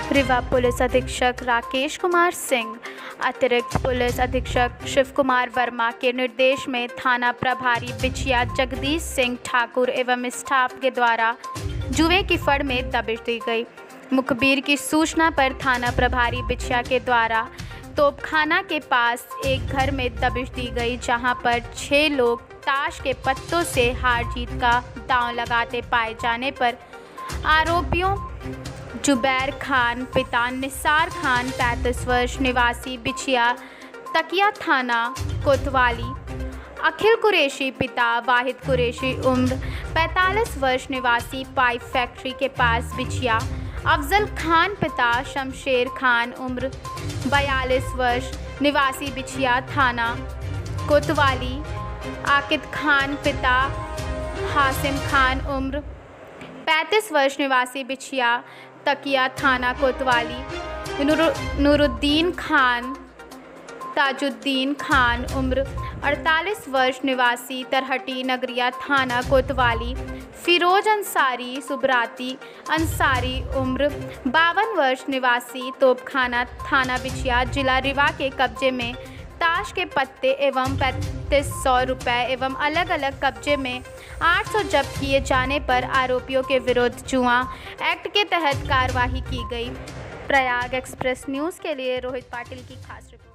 Rewa police अधीक्षक राकेश कुमार सिंह, अतिरिक्त police अधीक्षक शिव कुमार वर्मा के निर्देश में थाना प्रभारी बिछिया जगदीश सिंह ठाकुर एवं स्टाफ के द्वारा जुए की फड़ में दबिश दी गई। मुखबिर की सूचना पर थाना प्रभारी बिछिया के द्वारा तोपखाना के पास एक घर में दबिश दी गई, जहां पर 6 लोग ताश के पत्तों से हार जीत का दांव लगाते पाए जाने पर आरोपियों जुबैर खान पिता निसार खान 35 वर्ष निवासी बिछिया तकिया थाना कोतवाली, अखिल कुरैशी पिता वाहिद कुरैशी उम्र 45 वर्ष निवासी पाइप फैक्ट्री के पास बिछिया, अफजल खान पिता शमशेर खान उम्र 42 वर्ष निवासी बिछिया थाना कोतवाली, आकिद खान पिता हासिम खान उम्र 35 वर्ष निवासी बिछिया तकिया थाना कोतवाली, नूरुद्दीन खान ताजुद्दीन खान उम्र 48 वर्ष निवासी तरहटी नगरिया थाना कोतवाली, फिरोज अंसारी सुब्राती अंसारी उम्र 52 वर्ष निवासी तोपखाना थाना बिछिया जिला रीवा के कब्जे में ताश के पत्ते एवं 3500 रुपये एवं अलग अलग कब्जे में 800 जब्त किए जाने पर आरोपियों के विरुद्ध जुआ एक्ट के तहत कार्रवाई की गई। प्रयाग एक्सप्रेस न्यूज़ के लिए रोहित पाटिल की खास रिपोर्ट।